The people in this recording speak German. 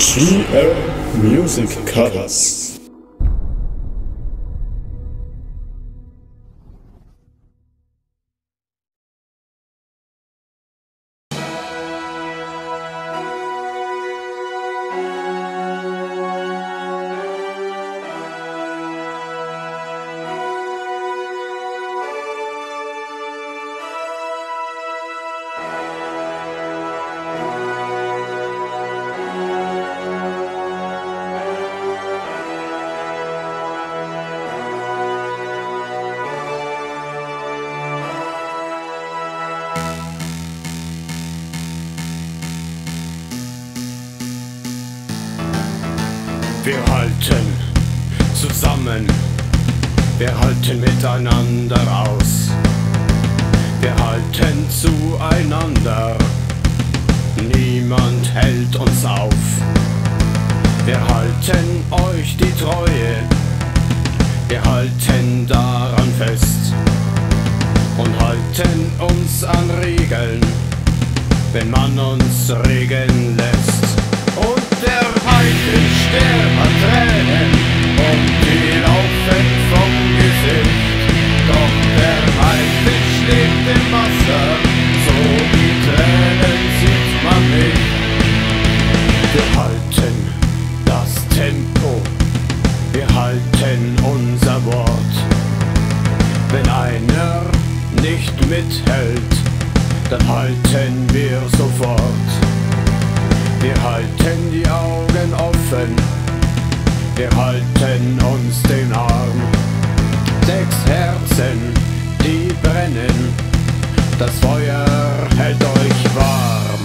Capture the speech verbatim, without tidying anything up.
G L Music Colors. Wir halten zusammen, wir halten miteinander aus, wir halten zueinander, niemand hält uns auf. Wir halten euch die Treue, wir halten daran fest und halten uns an Regeln, wenn man uns regeln lässt. Und der Peitschenstern hat Tränen und die laufen vom Gesicht. Doch der Haifisch lebt im Wasser, so die Tränen sieht man nicht. Wir halten das Tempo, wir halten unser Wort. Wenn einer nicht mithält, dann halten wir sofort. Wir halten die Augen offen, wir halten uns den Arm. Sechs Herzen, die brennen, das Feuer hält euch warm.